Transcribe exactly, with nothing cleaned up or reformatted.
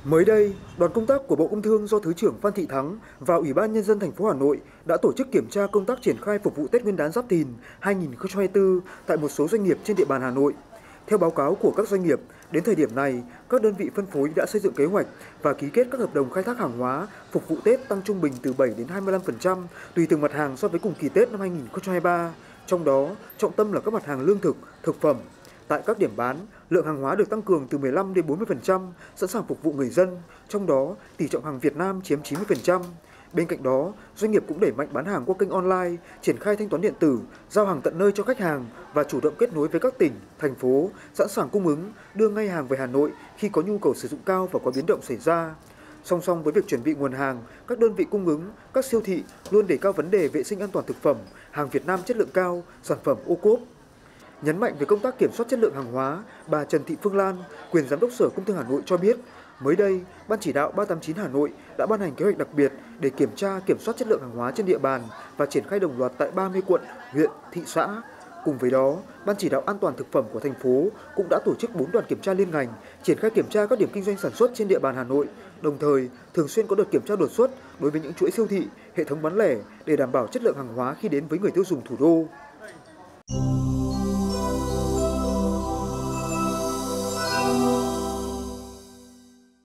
Mới đây, đoàn công tác của Bộ Công Thương do Thứ trưởng Phan Thị Thắng và Ủy ban Nhân dân thành phố Hà Nội đã tổ chức kiểm tra công tác triển khai phục vụ Tết Nguyên đán Giáp Thìn hai nghìn không trăm hai mươi tư tại một số doanh nghiệp trên địa bàn Hà Nội. Theo báo cáo của các doanh nghiệp, đến thời điểm này, các đơn vị phân phối đã xây dựng kế hoạch và ký kết các hợp đồng khai thác hàng hóa phục vụ Tết tăng trung bình từ bảy đến hai mươi lăm phần trăm tùy từng mặt hàng so với cùng kỳ Tết năm hai nghìn không trăm hai mươi ba. Trong đó, trọng tâm là các mặt hàng lương thực, thực phẩm. Tại các điểm bán, lượng hàng hóa được tăng cường từ mười lăm đến bốn mươi phần trăm, sẵn sàng phục vụ người dân, trong đó tỷ trọng hàng Việt Nam chiếm chín mươi phần trăm. Bên cạnh đó, doanh nghiệp cũng đẩy mạnh bán hàng qua kênh online, triển khai thanh toán điện tử, giao hàng tận nơi cho khách hàng và chủ động kết nối với các tỉnh, thành phố, sẵn sàng cung ứng, đưa ngay hàng về Hà Nội khi có nhu cầu sử dụng cao và có biến động xảy ra. Song song với việc chuẩn bị nguồn hàng, các đơn vị cung ứng, các siêu thị luôn đề cao vấn đề vệ sinh an toàn thực phẩm, hàng Việt Nam chất lượng cao, sản phẩm ô cốp. Nhấn mạnh về công tác kiểm soát chất lượng hàng hóa, bà Trần Thị Phương Lan, quyền giám đốc Sở Công Thương Hà Nội cho biết, mới đây, Ban chỉ đạo ba tám chín Hà Nội đã ban hành kế hoạch đặc biệt để kiểm tra, kiểm soát chất lượng hàng hóa trên địa bàn và triển khai đồng loạt tại ba mươi quận, huyện, thị xã. Cùng với đó, Ban chỉ đạo an toàn thực phẩm của thành phố cũng đã tổ chức bốn đoàn kiểm tra liên ngành, triển khai kiểm tra các điểm kinh doanh sản xuất trên địa bàn Hà Nội, đồng thời thường xuyên có đợt kiểm tra đột xuất đối với những chuỗi siêu thị, hệ thống bán lẻ để đảm bảo chất lượng hàng hóa khi đến với người tiêu dùng thủ đô.